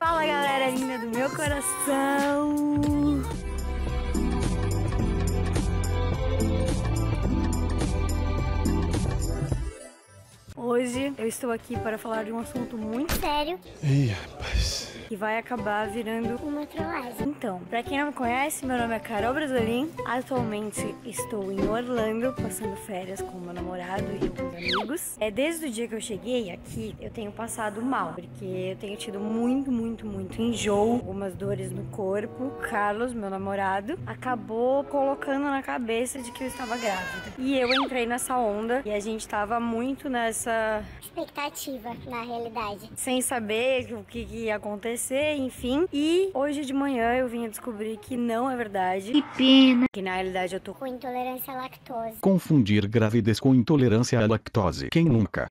Fala, galera linda do meu coração! Hoje eu estou aqui para falar de um assunto muito sério. Ih, rapaz. Que vai acabar virando uma trollagem. Então, pra quem não me conhece, meu nome é Carol Brasolim. Atualmente estou em Orlando, passando férias com meu namorado e alguns amigos. Desde o dia que eu cheguei aqui, eu tenho passado mal, porque eu tenho tido muito enjoo, algumas dores no corpo. O Carlos, meu namorado, acabou colocando na cabeça de que eu estava grávida. E eu entrei nessa onda e a gente tava muito nessa expectativa, na realidade. Sem saber o que ia acontecer, enfim. E hoje de manhã eu vim a descobrir que não é verdade. Que pena. Que na realidade eu tô com intolerância à lactose. Confundir gravidez com intolerância à lactose. Quem nunca?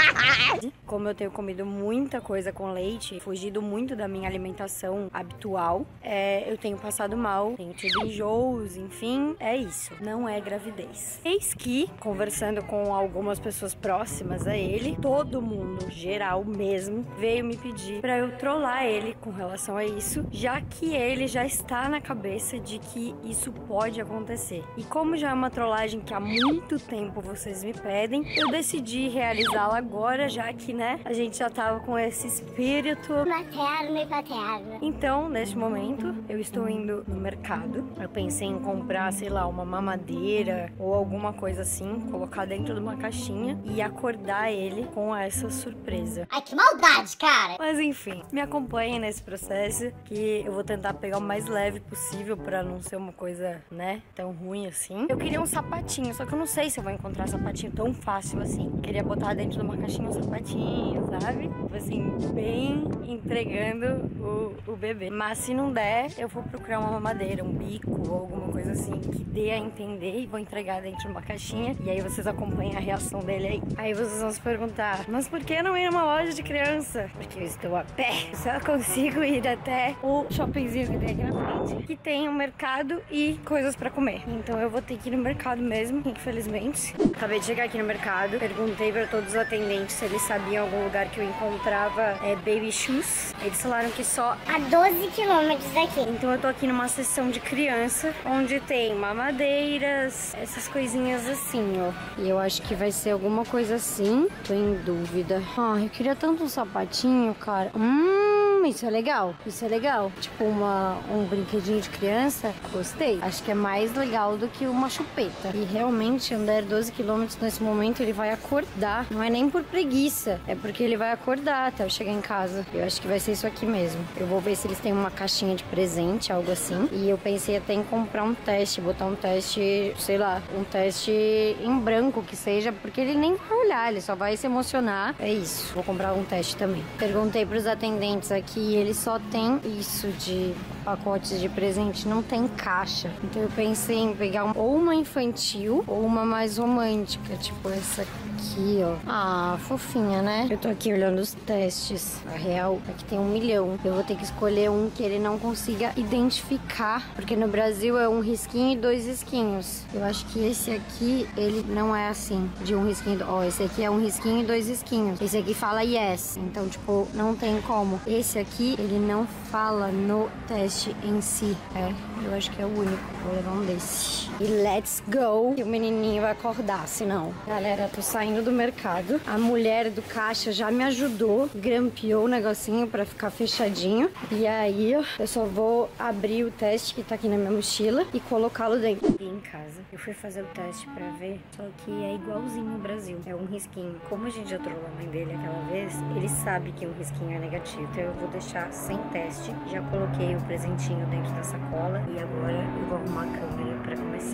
Como eu tenho comido muita coisa com leite, fugido muito da minha alimentação habitual, eu tenho passado mal, tenho tido enjoos, enfim, é isso. Não é gravidez. Eis que, conversando com algumas pessoas próximas a ele, todo mundo, geral mesmo, veio me pedir pra eu trollar ele com relação a isso, já que ele já está na cabeça de que isso pode acontecer. E como já é uma trollagem que há muito tempo vocês me pedem, eu decidi realizá-la agora, já que, né, a gente já tava com esse espírito materno e paterno. Então, neste momento, eu estou indo no mercado. Eu pensei em comprar, sei lá, uma mamadeira ou alguma coisa assim, colocar dentro de uma caixinha e acordar ele com essa surpresa. Ai, que maldade, cara! Mas enfim, me acompanhem nesse processo, que eu vou tentar pegar o mais leve possível pra não ser uma coisa, né, tão ruim assim. Eu queria um sapatinho, só que eu não sei se eu vou encontrar sapatinho tão fácil assim. Queria botar dentro de uma caixinha um sapatinho, sabe? Tipo assim, bem entregando o bebê. Mas se não der, eu vou procurar uma mamadeira, um bico ou alguma coisa assim que dê a entender e vou entregar dentro de uma caixinha. E aí vocês acompanham a reação dele aí. Aí vocês vão se perguntar, mas por que não ir numa loja de criança? Porque eu estou a pé. Só consigo ir até o shoppingzinho que tem aqui na frente, que tem um mercado e coisas pra comer. Então eu vou ter que ir no mercado mesmo, infelizmente. Acabei de chegar aqui no mercado, perguntei pra todos os atendentes se eles sabiam algum lugar que eu encontrava baby shoes. Eles falaram que só a 12 quilômetros daqui. Então eu tô aqui numa seção de criança, onde tem mamadeiras, essas coisinhas assim, ó. E eu acho que vai ser alguma coisa assim. Tô em dúvida. Ai, eu queria tanto um sapatinho, cara. Isso é legal. Isso é legal. Tipo um brinquedinho de criança. Gostei. Acho que é mais legal do que uma chupeta. E realmente andar 12 quilômetros nesse momento, ele vai acordar. Não é nem por preguiça. É porque ele vai acordar até eu chegar em casa. Eu acho que vai ser isso aqui mesmo. Eu vou ver se eles têm uma caixinha de presente, algo assim. E eu pensei até em comprar um teste. Botar um teste, sei lá, um teste em branco que seja. Porque ele nem vai olhar, ele só vai se emocionar. É isso. Vou comprar um teste também. Perguntei pros atendentes aqui. E ele só tem isso de pacotes de presente, não tem caixa. Então eu pensei em pegar ou uma infantil ou uma mais romântica, tipo essa aqui, ó. Ah, fofinha, né? Eu tô aqui olhando os testes. A real é que tem 1 milhão. Eu vou ter que escolher um que ele não consiga identificar, porque no Brasil é 1 risquinho e 2 risquinhos. Eu acho que esse aqui, ele não é assim, de 1 risquinho. Ó, esse aqui é 1 risquinho e 2 risquinhos. Esse aqui fala yes, então, tipo, não tem como. Esse aqui, ele não fala no teste em si. Eu acho que é o único. Vou levar um desse. E let's go! E o menininho vai acordar, senão. Galera, tô saindo do mercado. A mulher do caixa já me ajudou. Grampeou o negocinho pra ficar fechadinho. E aí, eu só vou abrir o teste que tá aqui na minha mochila e colocá-lo dentro. E em casa, eu fui fazer o teste pra ver, só que é igualzinho no Brasil. É 1 risquinho. Como a gente já trollou a mãe dele aquela vez, ele sabe que 1 risquinho é negativo. Então eu vou deixar sem teste. Já coloquei o presentinho dentro da sacola e agora eu vou arrumar a câmera pra começar.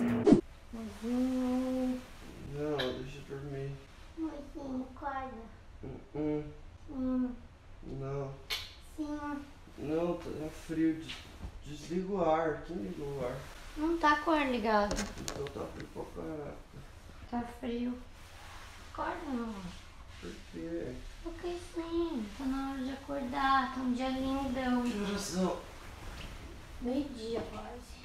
Não, deixa eu dormir. Moizinho, acorda. Não. Sim. Não, tá frio. Desliga o ar. Quem ligou o ar? Não tá com o ar ligado. Então tá frio pra caraca. Tá frio. Acorda, não. Por quê? Porque sim, tá na hora de acordar, tá um dia lindão. Que horas são? Meio-dia quase.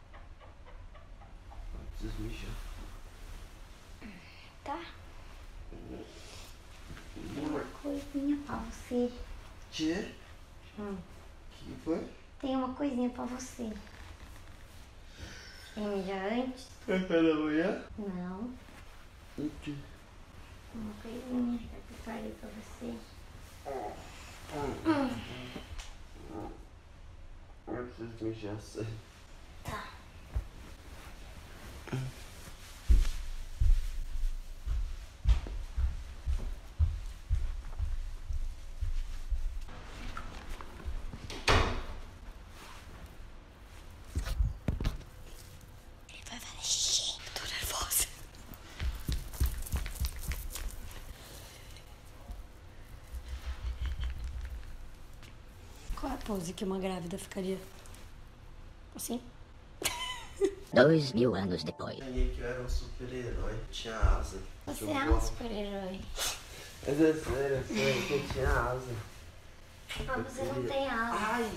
Preciso mijar. Tá? Tem uma coisinha pra você. Tchê? Que foi? Tem uma coisinha pra você. Quer mijar antes? Café da manhã? Não. O quê? Uma coisinha que eu preparei pra você. Eu preciso mijar sério. Tá. Ele vai fazer xixi. Tô nervosa. Qual é a pose que uma grávida ficaria? Assim? 2000 anos depois. Sonhei que eu era um super-herói. Tinha asa. Você Eu é um voava. super-herói. Mas é sério, eu sonhei que eu tinha asa. Mas você não tem asa. Ai!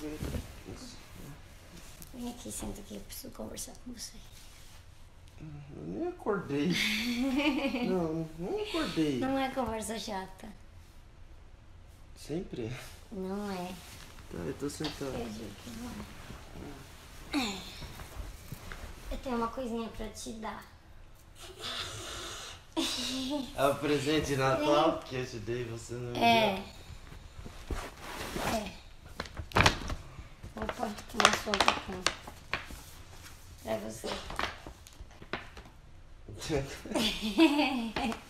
Vem aqui, senta aqui, eu preciso conversar com você. Eu nem acordei. Não, não acordei. Não é conversa chata. Sempre? Não é. Tá, eu tô sentado. Eu juro que não é. Eu tenho uma coisinha pra te dar. É o presente de Natal que eu te dei e você não me É. Opa, amassou um pouquinho. Pra você. deu.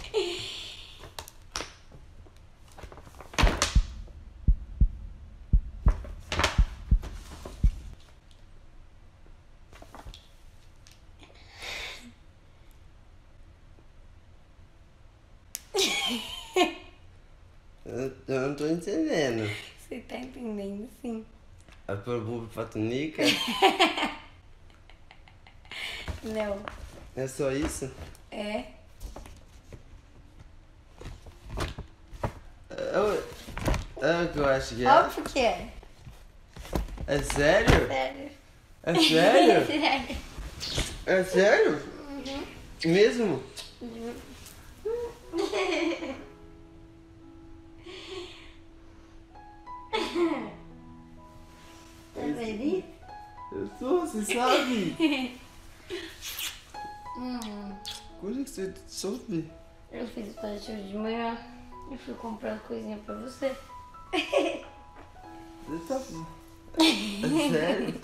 Eu não tô entendendo. Você tá entendendo, sim. É pro Bubo pra Tunica? Não. É só isso? É? É o que eu acho que é. Óbvio que é. É sério? Sério. É sério? Sério. É sério? Mesmo? Tá feliz? Eu sou, você sabe? Quando é que você soube? Eu fiz o teste hoje de manhã. Eu fui comprar coisinha pra você. Você tá... É sério?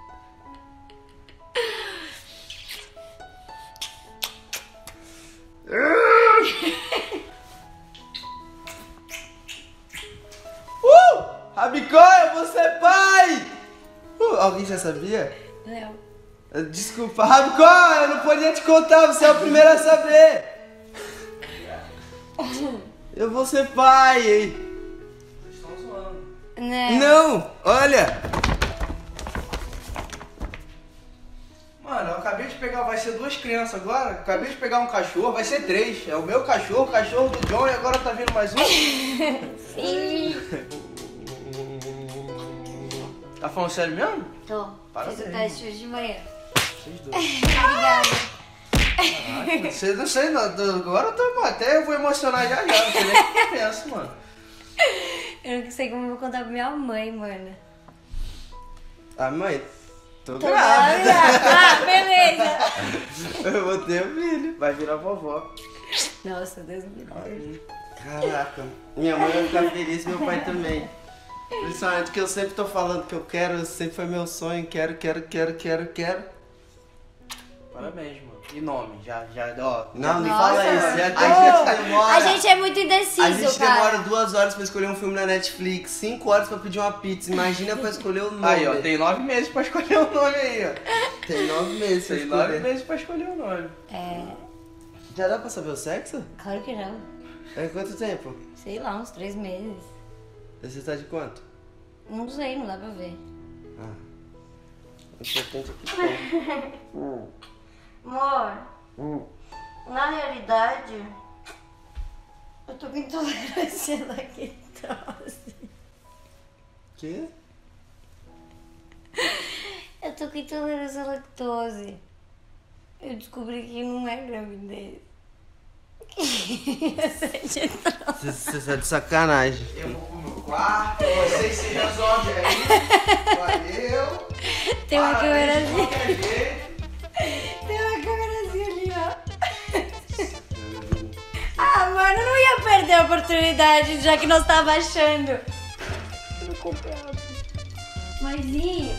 Rabicó, eu vou ser pai! Alguém já sabia? Não. Desculpa, Rabicó, eu não podia te contar, você é o primeiro a saber! Eu vou ser pai, hein? Vocês estão zoando. Não, olha! Mano, eu acabei de pegar, vai ser 2 crianças agora. Acabei de pegar um cachorro, vai ser 3. É o meu cachorro, o cachorro do John e agora tá vindo mais um. Sim. Tá falando sério mesmo? Tô. Parabéns. Fiz o teste hoje de manhã. Vocês dois. Obrigada. Caraca, não sei, não, agora eu tô, até eu vou emocionar já, não sei nem o que eu penso, mano. Eu não sei como eu vou contar pra minha mãe, mano. Ah, mãe, tô Tô grávida. grávida. Ah, beleza. Eu vou ter um filho, vai virar vovó. Nossa, Deus me livre. Caraca, minha mãe vai ficar feliz, meu pai também. Principalmente que eu sempre tô falando que eu quero, sempre foi meu sonho, quero. Parabéns, mano. E nome? Já, ó. Não, não Nossa. fala isso. A gente demora. A gente é muito indeciso, A gente cara. demora 2 horas pra escolher um filme na Netflix, 5 horas pra pedir uma pizza. Imagina pra escolher o nome. Aí, ó, tem 9 meses pra escolher o nome aí, ó. Tem 9 meses pra Tem 9 escolher. meses pra escolher o nome. É, Já dá pra saber o sexo? claro que não. É quanto tempo? Sei lá, uns 3 meses. Você tá de quanto? Não sei, não dá pra ver. Ah. O importante é que tem. Amor, na realidade, eu tô com intolerância à lactose. Quê? Eu tô com intolerância à lactose. Eu descobri que não é gravidez. Você tá de sacanagem. Eu vou pro meu quarto, vocês se resolvem aí. Valeu. Tem uma Parabéns de câmerazinha. qualquer jeito. Tem uma câmerazinha ali, ó. Ah, mano, não ia perder a oportunidade, já que nós tava achando. Maisinho,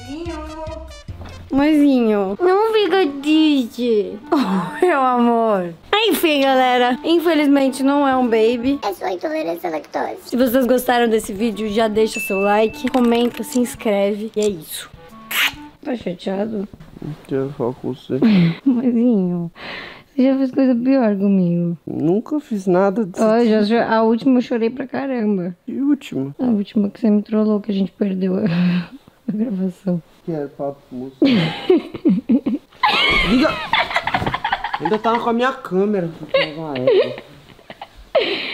Maisinho, não fica triste. Oh, meu amor. Enfim, galera, infelizmente não é um baby. É só intolerância à lactose. Se vocês gostaram desse vídeo, já deixa seu like, comenta, se inscreve. E é isso. Tá chateado? Quero falar com você. Maisinho, você já fez coisa pior comigo. Nunca fiz nada disso. Ó, a última eu chorei pra caramba. E última? A última que você me trollou, que a gente perdeu a gravação. Quero papo com você. Liga! Ainda tava com a minha câmera. Vou pegar ela.